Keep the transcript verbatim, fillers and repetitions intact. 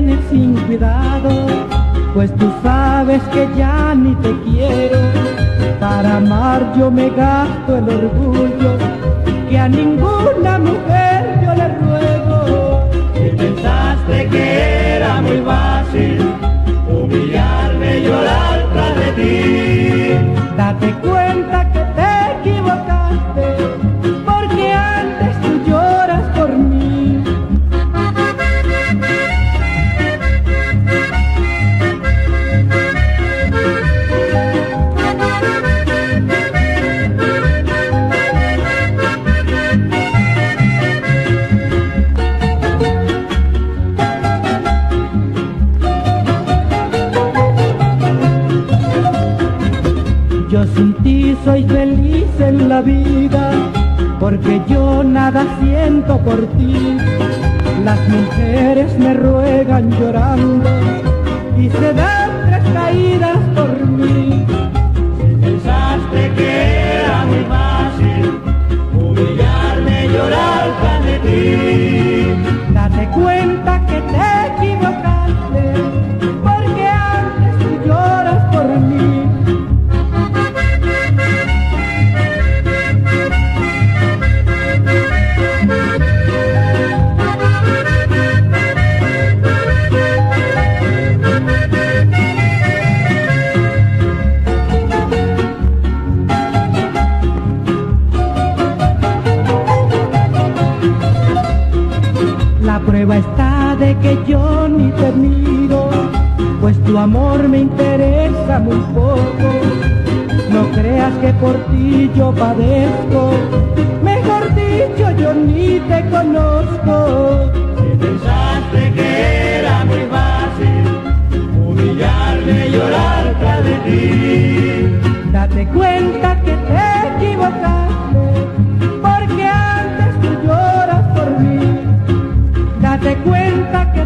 tienes sin cuidado, pues tú sabes que ya ni te quiero. Para amar yo me gasto el orgullo, que a ninguna mujer yo le ruego. Si pensaste que era muy fácil humillarme y llorar tras de ti, date cuenta que te equivocaste, porque antes tú lloras por mí. Yo sin ti soy feliz en la vida, porque yo nada siento por ti. Las mujeres me ruegan llorando y se dan tres caídas por mí. si pensaste que era muy fácil humillarme y llorar tras de ti, Date cuenta que te equivocaste, porque antes tú lloras por mí. La prueba está de que yo ni te miro, pues tu amor me interesa muy poco. No creas que por ti yo padezco, mejor dicho yo ni te conozco. si pensaste que era muy fácil humillarme y llorar tras de ti, Date cuenta que te equivocaste, porque antes tú lloras por mí. Date cuenta que